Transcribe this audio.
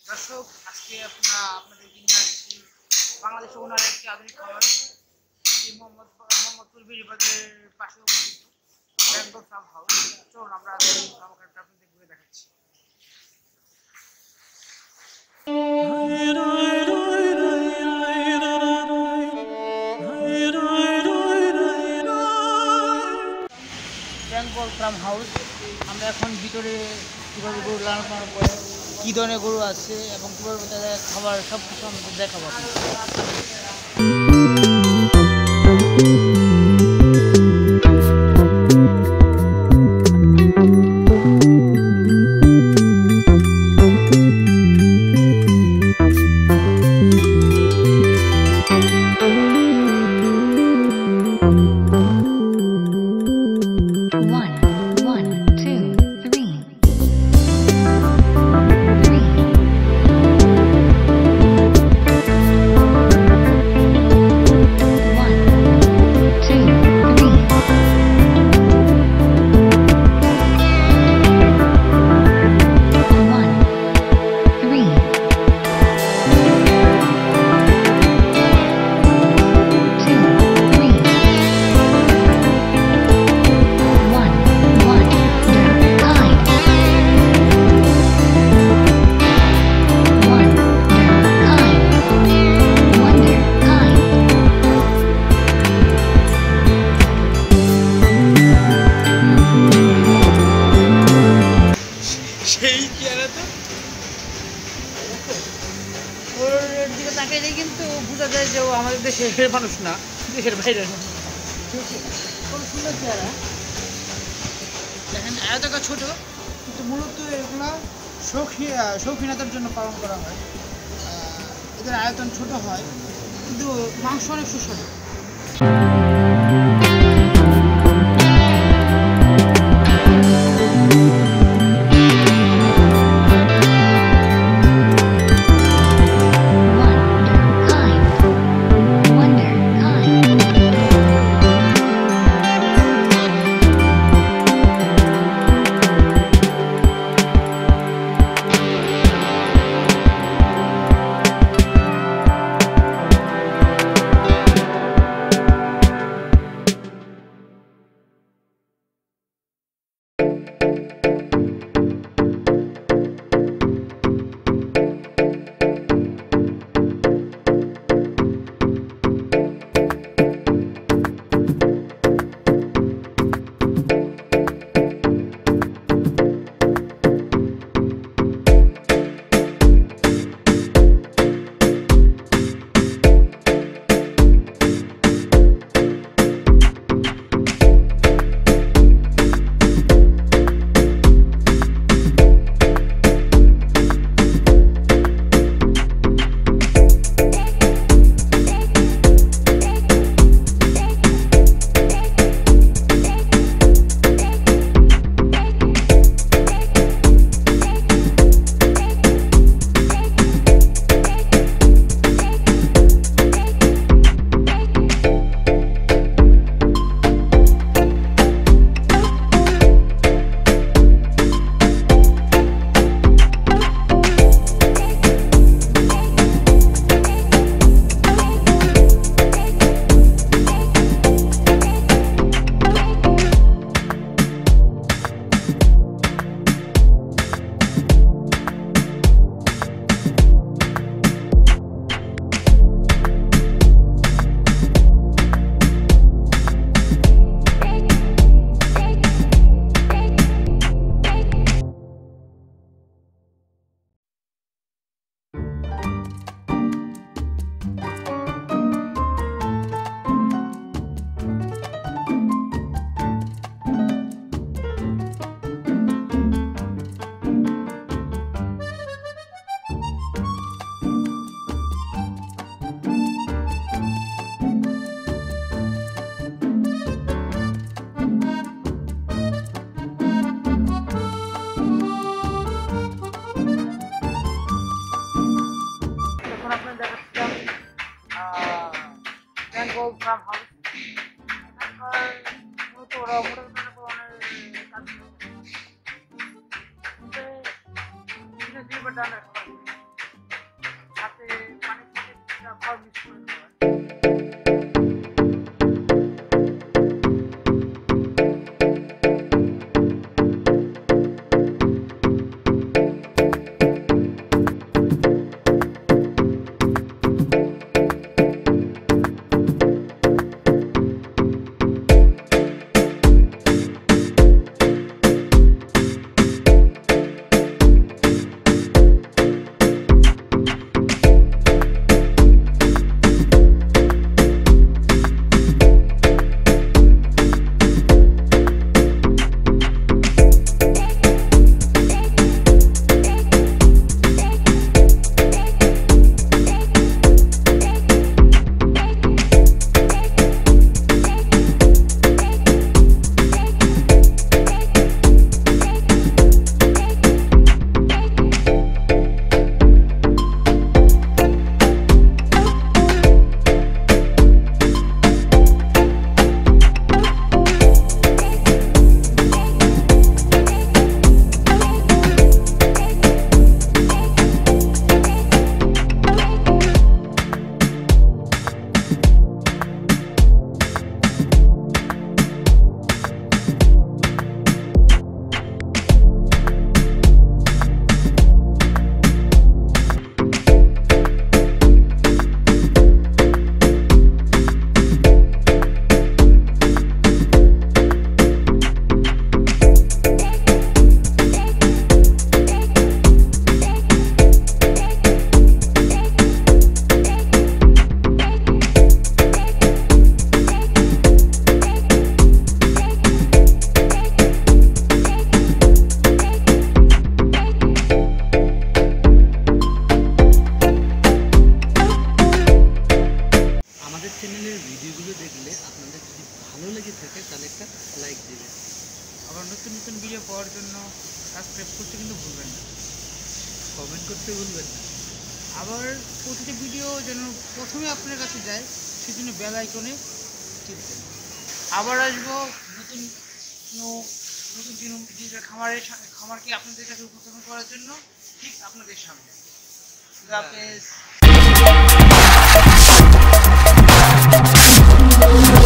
দর্শক, আজকে আপনাদের নিয়ে আসছি বাংলাদেশের ওনার একটি আধুনিক খাবার, মোহাম্মদপুর বিরিবাদের পাশে অবস্থিত বেঙ্গল ফার্ম হাউস। চলুন আমরা আধুনিক খাবারটা আপনাদের ঘুরে দেখাচ্ছি। Bengal farm house. আমরা এখন ভিতরে কীভাবে গরু লালন পালন করে, কী ধরনের গরু আছে এবং কীভাবে তাদের খাবার সব কিছু আমাদের দেখাবো। সেই চেহারাটা ওর দিকে তাকাইলে কিন্তু বোঝা যায় যে ও আমাদের দেশের মানুষ না, দেশের বাইরের মানুষ। খুব সুন্দর চেহারা। দেখেন আয়তটা ছোট, কিন্তু মূলত এগুলো শৌখিনতার জন্য পালন করা হয়। এদের আয়তন ছোট হয়, কিন্তু মাংস অনেক সুস্বাদু। Bengal farm house. মূলত ওরা মোটামুটি খাবার মিক্স করে খাওয়া। চ্যানেলের ভিডিওগুলো দেখলে আপনাদের যদি ভালো লেগে থাকে তাহলে একটা লাইক দেবেন। আবার নতুন নতুন ভিডিও পাওয়ার জন্য সাবস্ক্রাইব করতে কিন্তু ভুলবেন না, কমেন্ট করতে ভুলবেন না। আবার প্রতিটি ভিডিও যেন প্রথমে আপনার কাছে যায় সেজন্য বেল আইকনে টিপবেন। আবার আসবো নতুন নতুন ডিজিটাল খামারকে আপনাদের কাছে উপস্থাপন করার জন্য, ঠিক আপনাদের সামনে। আল্লাহ হাফেজ।